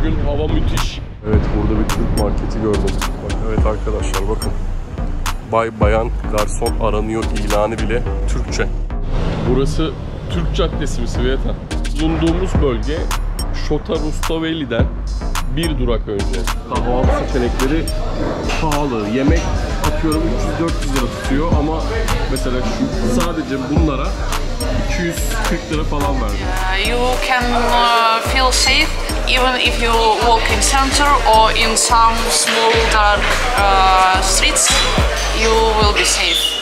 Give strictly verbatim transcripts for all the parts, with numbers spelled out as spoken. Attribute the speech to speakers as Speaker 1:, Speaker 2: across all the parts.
Speaker 1: Bugün hava müthiş. Evet, burada bir Türk marketi gördüm. Bak, evet arkadaşlar bakın. Bay bayan garson aranıyor ilanı bile Türkçe. Burası Türk Caddesi mi Sveta? Bulunduğumuz bölge Şota Rustaveli'den bir durak önce. Kahvaltı seçenekleri pahalı. Yemek atıyorum üç yüz dört yüz lira tutuyor ama mesela şu sadece bunlara iki yüz kırk lira falan verdim.
Speaker 2: Uh, you can uh, feel safe even if you walk in center or in some small dark uh, streets. You will be safe.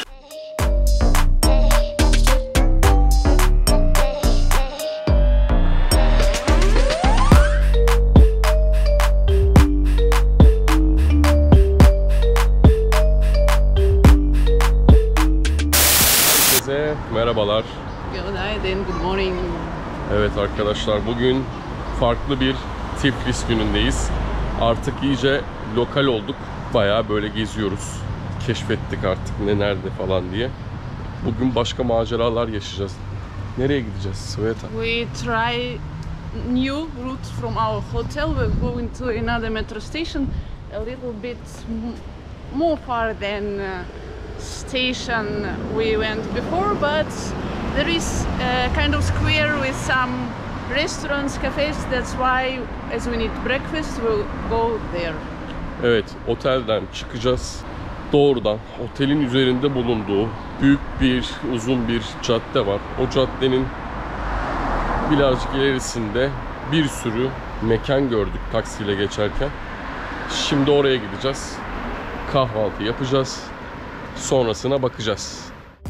Speaker 1: Herkese merhabalar.
Speaker 2: Günaydın, good morning.
Speaker 1: Evet arkadaşlar, bugün farklı bir Tiflis günündeyiz. Artık iyice lokal olduk. Bayağı böyle geziyoruz. Keşfettik artık ne nerede falan diye. Bugün başka maceralar yaşayacağız. Nereye gideceğiz Sveta?
Speaker 2: We try new route from our hotel. We're going to another metro station, a little bit more far than uh, station we went before, but there is a kind of square with some restaurants, cafes. That's why, as we need breakfast, we'll go there.
Speaker 1: Evet, otelden çıkacağız. Doğrudan otelin üzerinde bulunduğu büyük bir, uzun bir cadde var. O caddenin birazcık ilerisinde bir sürü mekan gördük taksiyle geçerken. Şimdi oraya gideceğiz. Kahvaltı yapacağız. Sonrasına bakacağız.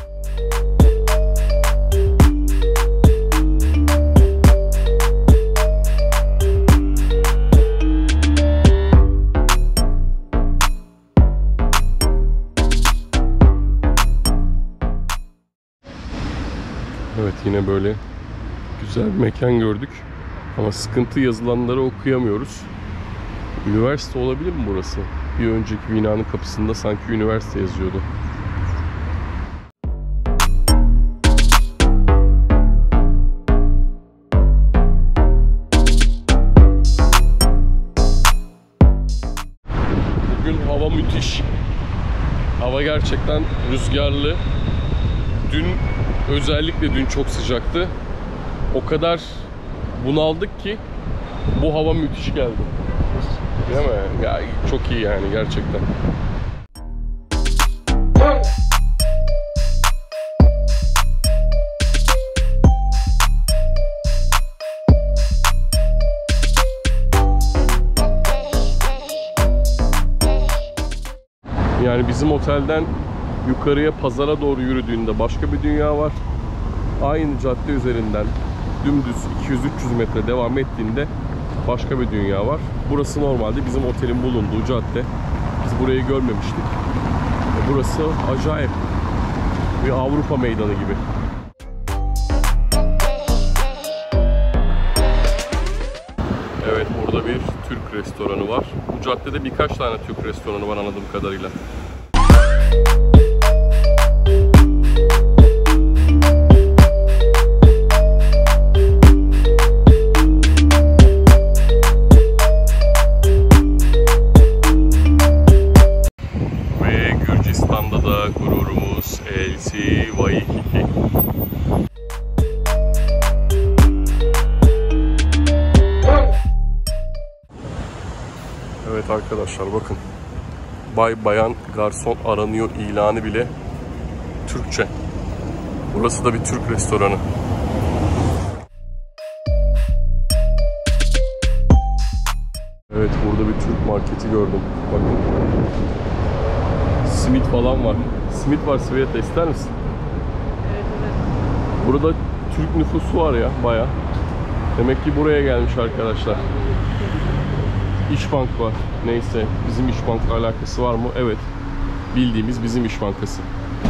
Speaker 1: Evet, yine böyle güzel bir mekan gördük. Ama sıkıntı, yazılanları okuyamıyoruz. Üniversite olabilir mi burası? Bir önceki binanın kapısında sanki üniversite yazıyordu. Bugün hava müthiş. Hava gerçekten rüzgarlı. Dün, özellikle dün çok sıcaktı. O kadar bunaldık ki bu hava müthiş geldi. Değil mi? Ya, çok iyi yani gerçekten. Yani bizim otelden yukarıya, pazara doğru yürüdüğünde başka bir dünya var. Aynı cadde üzerinden dümdüz iki yüz üç yüz metre devam ettiğinde başka bir dünya var. Burası normalde bizim otelin bulunduğu cadde. Biz burayı görmemiştik. Burası acayip bir Avrupa meydanı gibi. Evet, burada bir Türk restoranı var. Bu caddede birkaç tane Türk restoranı var anladığım kadarıyla. Gürcistan'da da gururumuz Elsi Vaikiki. Evet arkadaşlar bakın. Bay bayan garson aranıyor ilanı bile Türkçe. Burası da bir Türk restoranı. Evet, burada bir Türk marketi gördüm. Bakın. Simit falan var. Simit var Sveta, ister misin?
Speaker 2: Evet, evet.
Speaker 1: Burada Türk nüfusu var ya bayağı. Demek ki buraya gelmiş arkadaşlar. İşbank var. Neyse, bizim İşbank'la alakası var mı? Evet. Bildiğimiz bizim İş Bankası.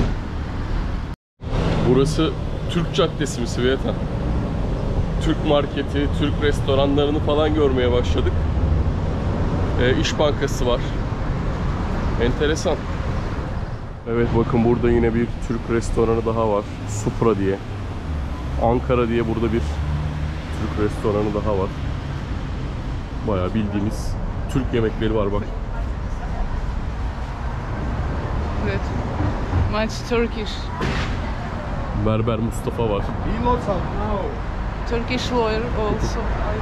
Speaker 1: Burası Türk Caddesi mi Sveta? Türk marketi, Türk restoranlarını falan görmeye başladık. Ee, İş Bankası var. Enteresan. Evet bakın, burada yine bir Türk restoranı daha var. Supra diye. Ankara diye burada bir Türk restoranı daha var. Bayağı bildiğimiz Türk yemekleri var bak.
Speaker 2: Evet. Much Turkish.
Speaker 1: Berber Mustafa var.
Speaker 2: Turkish lawyer also.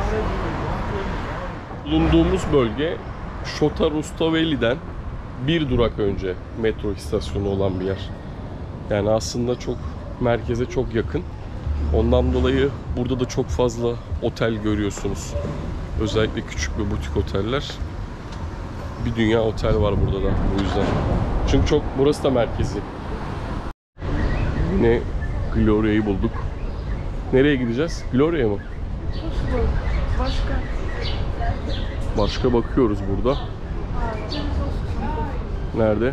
Speaker 1: Bulunduğumuz bölge Şota Rustaveli'den bir durak önce metro istasyonu olan bir yer. Yani aslında çok merkeze çok yakın. Ondan dolayı burada da çok fazla otel görüyorsunuz. Özellikle küçük ve butik oteller. Bir dünya otel var burada da bu yüzden. Çünkü çok burası da merkezi. Yine Gloria'yı bulduk. Nereye gideceğiz? Gloria mı?
Speaker 2: Başka.
Speaker 1: Başka bakıyoruz burada. Nerede?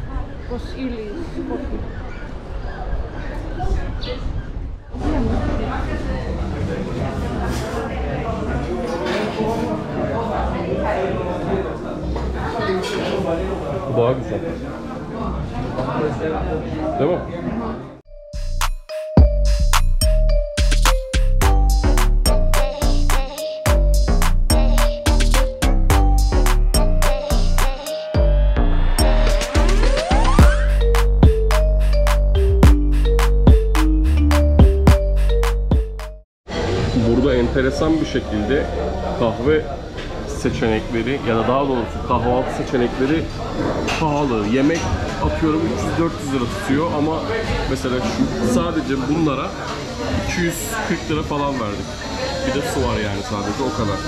Speaker 1: Bu daha güzel. Değil mi? Burada enteresan bir şekilde kahve seçenekleri ya da daha doğrusu kahvaltı seçenekleri pahalı. Yemek atıyorum üç yüz dört yüz lira tutuyor ama mesela şu sadece bunlara iki yüz kırk lira falan verdik. Bir de su var yani sadece o kadar.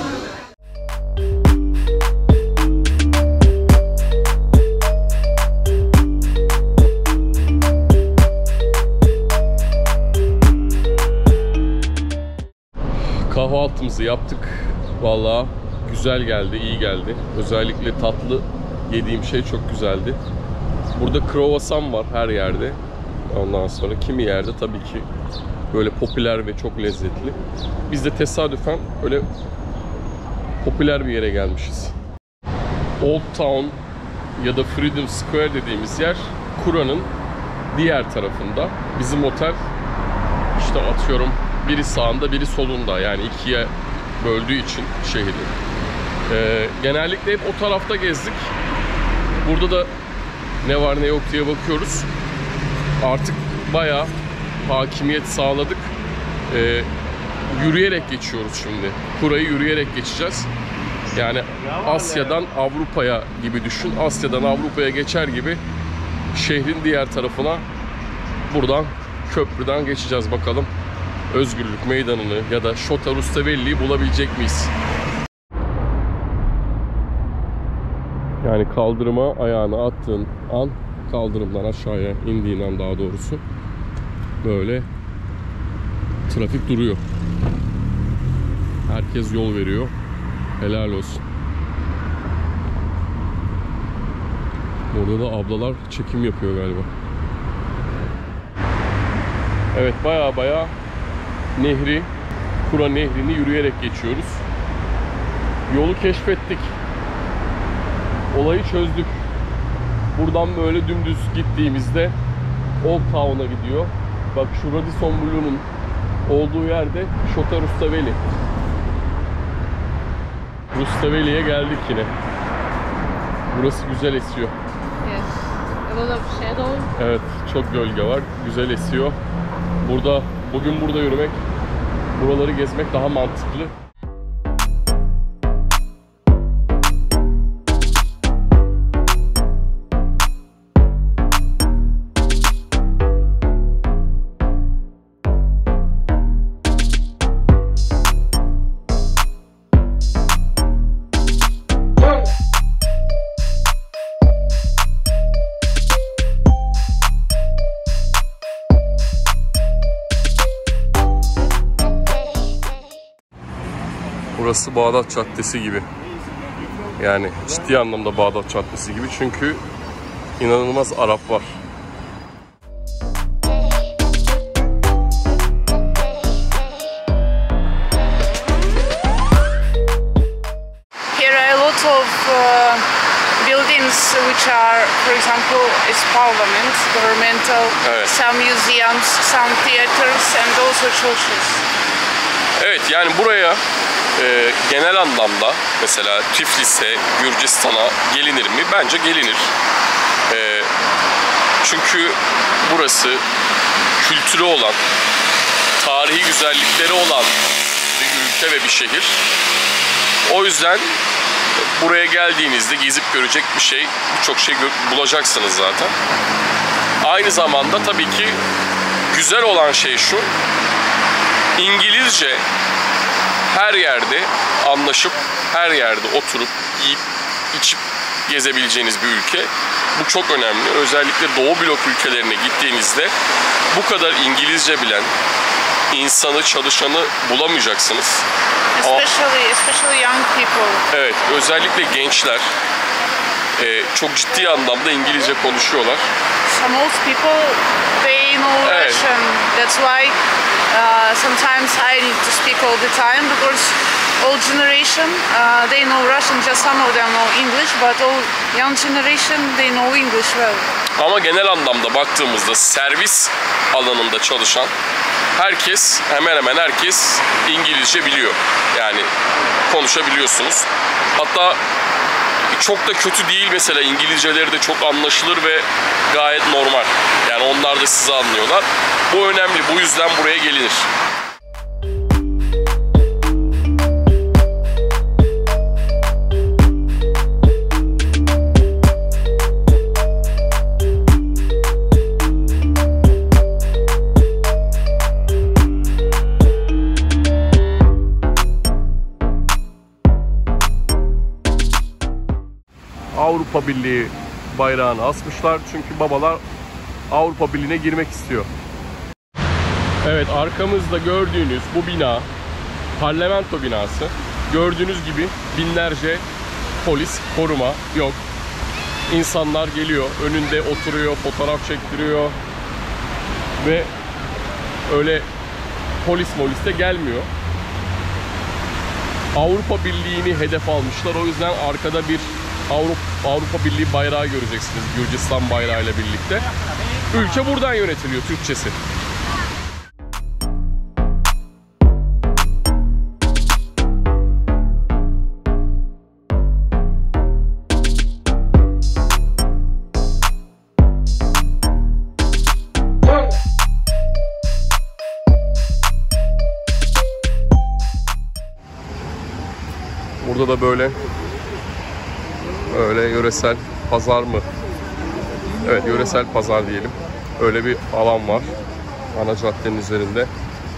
Speaker 1: Kahvaltımızı yaptık. Vallahi güzel geldi, iyi geldi. Özellikle tatlı yediğim şey çok güzeldi. Burada kruvasan var her yerde. Ondan sonra kimi yerde tabii ki böyle popüler ve çok lezzetli. Biz de tesadüfen öyle popüler bir yere gelmişiz. Old Town ya da Freedom Square dediğimiz yer Kura'nın diğer tarafında. Bizim otel işte atıyorum biri sağında biri solunda, yani ikiye böldüğü için şehri. Ee, genellikle hep o tarafta gezdik. Burada da ne var ne yok diye bakıyoruz. Artık bayağı hakimiyet sağladık. Ee, yürüyerek geçiyoruz şimdi. Kura'yı yürüyerek geçeceğiz. Yani Asya'dan Avrupa'ya gibi düşün. Asya'dan Avrupa'ya geçer gibi şehrin diğer tarafına buradan köprüden geçeceğiz bakalım. Özgürlük Meydanı'nı ya da Şota Rustaveli'yi bulabilecek miyiz? Yani kaldırıma ayağını attığın an, kaldırımdan aşağıya indiğin an daha doğrusu böyle trafik duruyor. Herkes yol veriyor. Helal olsun. Burada da ablalar çekim yapıyor galiba. Evet, baya baya nehri, Kura Nehri'ni yürüyerek geçiyoruz. Yolu keşfettik. Olayı çözdük. Buradan böyle dümdüz gittiğimizde Old Town'a gidiyor. Bak şu Radisson Blu'nun olduğu yerde Şota Rustaveli. Rustaveli'ye geldik yine. Burası güzel esiyor.
Speaker 2: Yes. A lot of shadow.
Speaker 1: Evet, çok gölge var. Güzel esiyor. Burada bugün burada yürümek, buraları gezmek daha mantıklı. Burası Bağdat Caddesi gibi. Yani ciddi anlamda Bağdat Caddesi gibi, çünkü inanılmaz Arap var.
Speaker 2: Here are a lot of uh, buildings which are, for example, is parliament, governmental,
Speaker 1: Evet.
Speaker 2: some museums, some theaters and also churches.
Speaker 1: Evet, yani buraya e, genel anlamda mesela Tiflis'e, Gürcistan'a gelinir mi? Bence gelinir. E, çünkü burası kültürü olan, tarihi güzellikleri olan bir ülke ve bir şehir. O yüzden buraya geldiğinizde gezip görecek bir şey, birçok şey bulacaksınız zaten. Aynı zamanda tabii ki güzel olan şey şu, İngilizce her yerde anlaşıp, her yerde oturup, yiyip, içip gezebileceğiniz bir ülke. Bu çok önemli. Özellikle Doğu blok ülkelerine gittiğinizde bu kadar İngilizce bilen insanı, çalışanı bulamayacaksınız.
Speaker 2: Especially, especially young people.
Speaker 1: Evet, özellikle gençler e, çok ciddi anlamda İngilizce konuşuyorlar.
Speaker 2: Some old people, they know
Speaker 1: Evet.
Speaker 2: Russian. That's why uh, sometimes I need to speak all the time because old generation, uh, they know Russian. Just some of them know English, but all young generation, they know English well.
Speaker 1: Ama genel anlamda baktığımızda servis alanında çalışan herkes, hemen hemen herkes İngilizce biliyor. Yani konuşabiliyorsunuz. Hatta çok da kötü değil mesela, İngilizceleri de çok anlaşılır ve gayet normal. Yani onlar da sizi anlıyorlar. Bu önemli. Bu yüzden buraya gelinir. Avrupa Birliği bayrağını asmışlar çünkü babalar Avrupa Birliği'ne girmek istiyor. Evet, arkamızda gördüğünüz bu bina parlamento binası. Gördüğünüz gibi binlerce polis, koruma yok. İnsanlar geliyor, önünde oturuyor, fotoğraf çektiriyor ve öyle polis molis de gelmiyor. Avrupa Birliği'ni hedef almışlar. O yüzden arkada bir Avrupa, Avrupa Birliği bayrağı göreceksiniz, Gürcistan bayrağıyla birlikte. Ülke buradan yönetiliyor, Türkçesi. Burada da böyle öyle yöresel pazar mı? Evet, yöresel pazar diyelim. Öyle bir alan var ana caddenin üzerinde.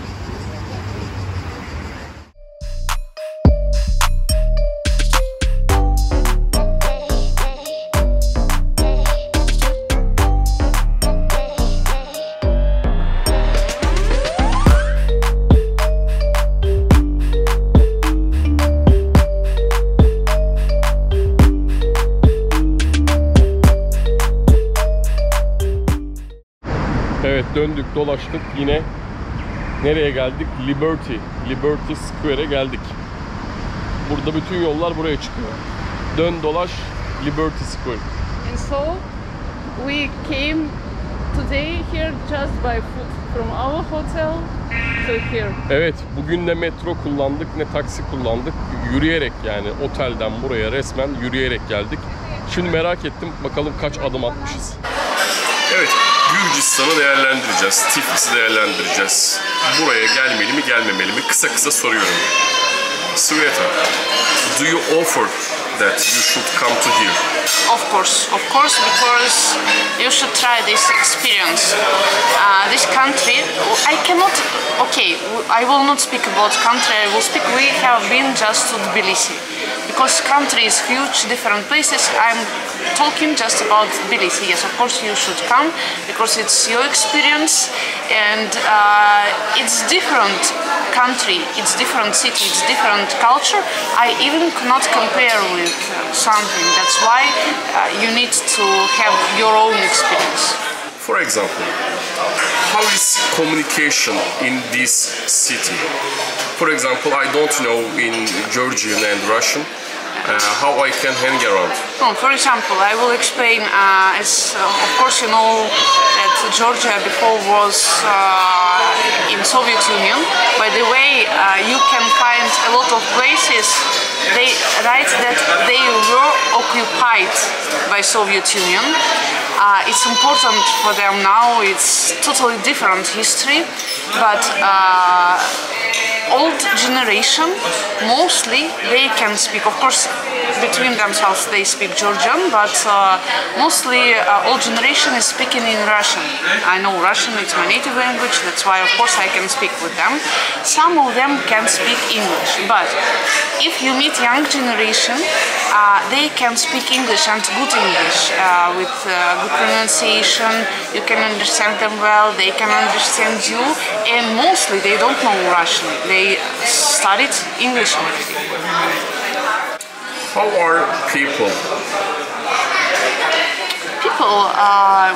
Speaker 1: Evet, döndük dolaştık, yine nereye geldik? Liberty, Liberty Square'e geldik. Burada bütün yollar buraya çıkıyor. Dön dolaş Liberty Square.
Speaker 2: And so we came today here just by foot from our hotel to here.
Speaker 1: Evet, bugün ne metro kullandık ne taksi kullandık. Yürüyerek, yani otelden buraya resmen yürüyerek geldik. Şimdi merak ettim, bakalım kaç adım atmışız. Evet, Gürcistan'ı değerlendireceğiz, Tiflis'i değerlendireceğiz. Buraya gelmeli mi, gelmemeli mi? Kısa kısa soruyorum. Sveta, do you offer that you should come to here?
Speaker 2: Of course, of course, because you should try this experience. Uh, this country, I cannot, okay, I will not speak about country, I will speak, we have been just to Tbilisi. Because country is huge, different places, I'm talking just about Tbilisi. Yes, of course you should come, because it's your experience, and uh, it's different country, it's different city, it's different culture. I even cannot compare with uh, something. That's why uh, you need to have your own experience.
Speaker 1: For example, how is communication in this city? For example, I don't know in Georgian and Russian. Uh, how I can hang around?
Speaker 2: Oh, for example, I will explain, uh, as uh, of course you know that Georgia before was uh, in Soviet Union. By the way, uh, you can find a lot of places they write that they were occupied by Soviet Union. Uh, it's important for them now, it's totally different history, but uh, old generation, mostly they can speak, of course between themselves they speak Georgian, but uh, mostly uh, old generation is speaking in Russian. I know Russian, it's my native language, that's why of course I can speak with them. Some of them can speak English, but if you meet young generation, uh, they can speak English and good English, uh, with uh, good pronunciation, you can understand them well, they can understand you, and mostly they don't know Russian, they studied English already.
Speaker 1: How are people?
Speaker 2: People, uh,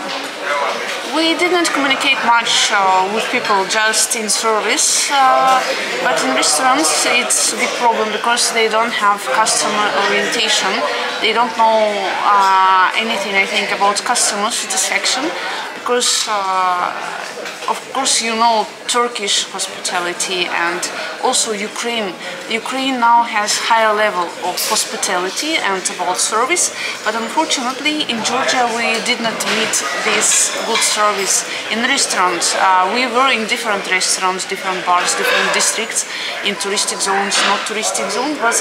Speaker 2: we didn't communicate much uh, with people just in service, uh, but in restaurants it's a big problem because they don't have customer orientation. They don't know uh, anything, I think, about customer satisfaction because uh, of course you know Turkish hospitality and also Ukraine. Ukraine now has higher level of hospitality and about service, but unfortunately in Georgia we did not meet this good service in restaurants. Uh, we were in different restaurants, different bars, different districts, in touristic zones, not touristic zones, but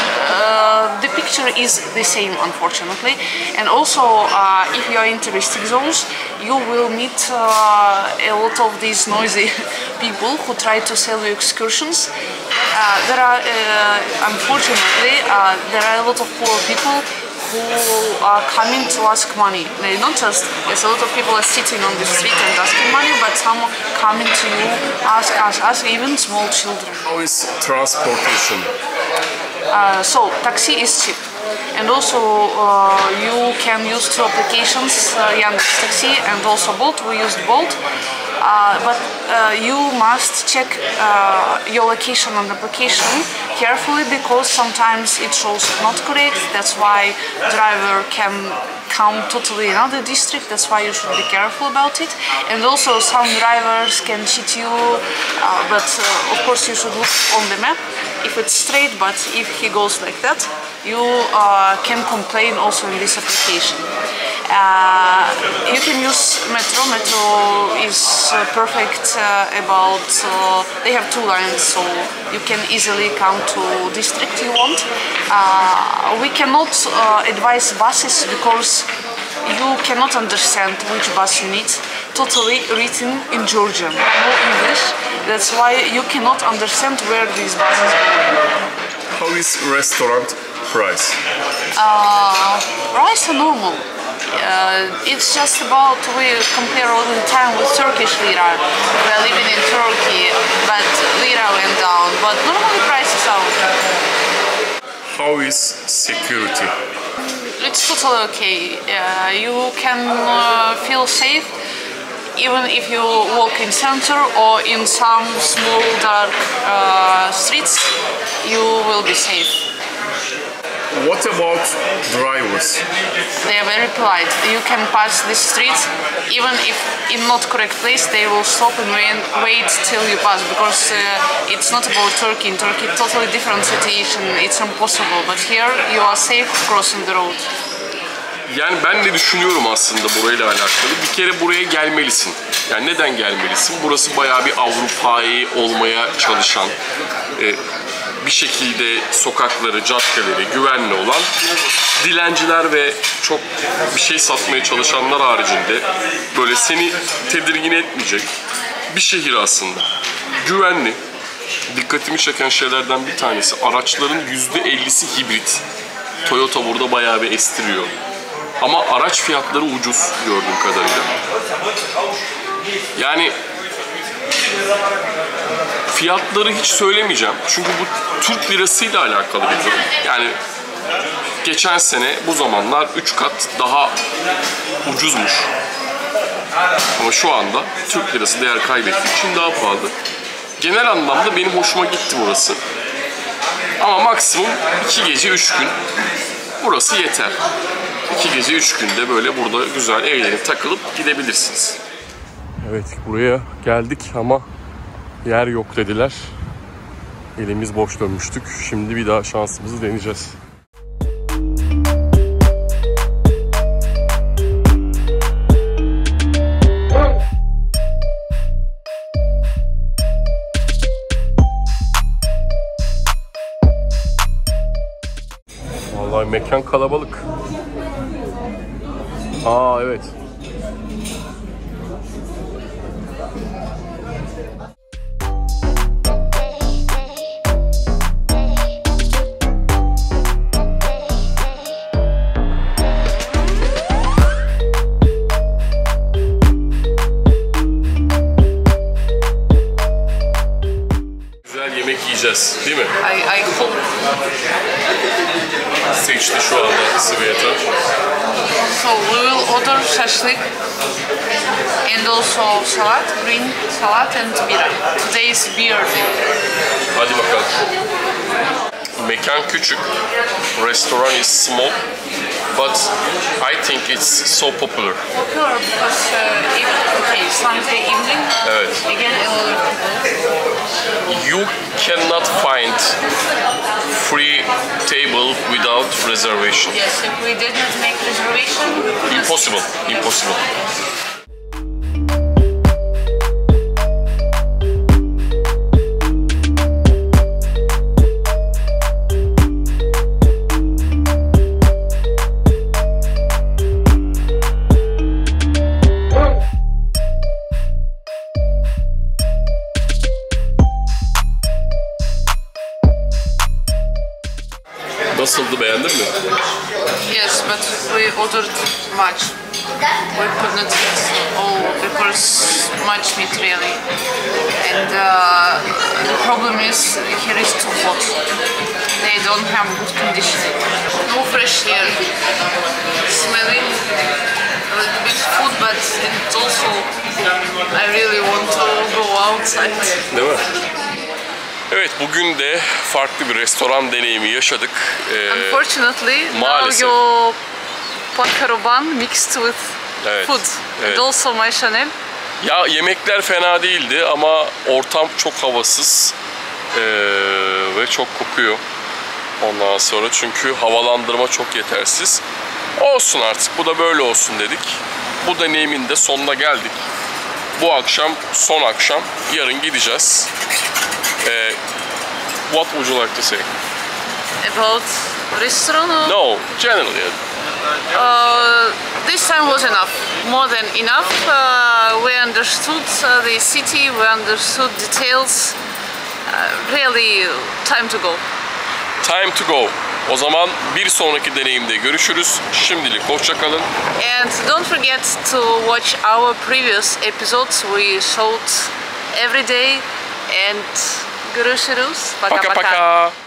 Speaker 2: uh, the picture is the same unfortunately. And also uh, if you are in touristic zones, you will meet uh, a lot of these noisy people who try to sell you excursions. Uh, there are, uh, unfortunately, uh, there are a lot of poor people who are coming to ask money. They not just, yes, a lot of people are sitting on the street and asking money, but some coming to you, ask, ask, ask, even small children.
Speaker 1: How is transportation?
Speaker 2: Uh, so, taxi is cheap. And also uh, you can use two applications, uh, Yandex Taxi and also Bolt. We used Bolt, uh, but uh, you must check uh, your location on the application carefully because sometimes it shows not correct. That's why driver can come totally another district. That's why you should be careful about it. And also some drivers can cheat you, uh, but uh, of course you should look on the map if it's straight, but if he goes like that, you uh, can complain also in this application. Uh, you can use Metro. Metro is uh, perfect uh, about, uh, they have two lines, so you can easily come to district you want. Uh, we cannot uh, advise buses because you cannot understand which bus you need. Totally written in Georgian, no English. That's why you cannot understand where these buses are going.
Speaker 1: How is restaurant price?
Speaker 2: Uh, price are normal. Uh, it's just about, we compare all the time with Turkish lira. We are living in Turkey, but lira went down. But normally prices are okay.
Speaker 1: How is security?
Speaker 2: It's totally okay. Uh, you can uh, feel safe even if you walk in center or in some small dark uh, streets, you will be safe.
Speaker 1: What about drivers?
Speaker 2: They are very polite. You can pass the street, even if in not correct place, they will stop and wait till you pass, because uh, it's not about Turkey. In Turkey, totally different situation. It's impossible. But here, you are safe crossing the road.
Speaker 1: Yani ben de düşünüyorum aslında burayla alakalı. Bir kere buraya gelmelisin. Yani neden gelmelisin? Burası bayağı bir Avrupa'yı olmaya çalışan, e, bir şekilde sokakları, caddeleri güvenli olan, dilenciler ve çok bir şey satmaya çalışanlar haricinde böyle seni tedirgin etmeyecek bir şehir aslında. Güvenli. Dikkatimi çeken şeylerden bir tanesi, araçların yüzde ellisi hibrit. Toyota burada bayağı bir estiriyor. Ama araç fiyatları ucuz gördüğüm kadarıyla. Yani fiyatları hiç söylemeyeceğim. Çünkü bu Türk lirasıyla alakalı bir durum. Yani geçen sene bu zamanlar üç kat daha ucuzmuş. Ama şu anda Türk lirası değer kaybettiği için daha pahalı. Genel anlamda benim hoşuma gitti burası. Ama maksimum iki gece üç gün burası yeter. iki gece üç günde böyle burada güzel eğlenip takılıp gidebilirsiniz. Evet, buraya geldik ama yer yok dediler. Elimiz boş dönmüştük. Şimdi bir daha şansımızı deneyeceğiz. Vallahi mekan kalabalık. Aa evet. Güzel yemek yiyeceğiz, değil mi?
Speaker 2: I, I hope.
Speaker 1: Seçti şu anda Sveta.
Speaker 2: So we will order shashlik and also salad, green salad and bira. Today is beer day.
Speaker 1: Hadi bakalım. Mekan küçük. Restoran is small. But I think it's so popular.
Speaker 2: Popular because uh, even, okay, Sunday evening.
Speaker 1: Evet.
Speaker 2: Again, a lot of people.
Speaker 1: You cannot find free table without reservation.
Speaker 2: Yes, if we did not make reservation,
Speaker 1: Impossible. Impossible. Nasıldı, beğendin mi?
Speaker 2: yes, but we ordered much. We could not eat all because much meat really. And uh, the problem is here is too hot. They don't have good conditioning. No fresh air. Smelling a little bit food, but it's also I really want to go outside.
Speaker 1: Değil mi? Evet, bugün de farklı bir restoran deneyimi yaşadık. Ee,
Speaker 2: Unfortunately,
Speaker 1: maalesef.
Speaker 2: now your Pacaroban mixed with
Speaker 1: Evet,
Speaker 2: food
Speaker 1: evet.
Speaker 2: and also my Chanel.
Speaker 1: Ya yemekler fena değildi ama ortam çok havasız ee, ve çok kokuyor. Ondan sonra çünkü havalandırma çok yetersiz. Olsun artık, bu da böyle olsun dedik. Bu deneyimin de sonuna geldik. Bu akşam son akşam, yarın gideceğiz. Ee, what would you like to say?
Speaker 2: About restaurant? or-
Speaker 1: No, generally.
Speaker 2: Uh, this time was enough, more than enough. Uh, we understood uh, the city, we understood details. Uh, really, time to go.
Speaker 1: Time to go. O zaman bir sonraki deneyimde görüşürüz. Şimdilik hoşça kalın.
Speaker 2: And don't forget to watch our previous episodes. We showed every day. And görüşürüz.
Speaker 1: Paka paka.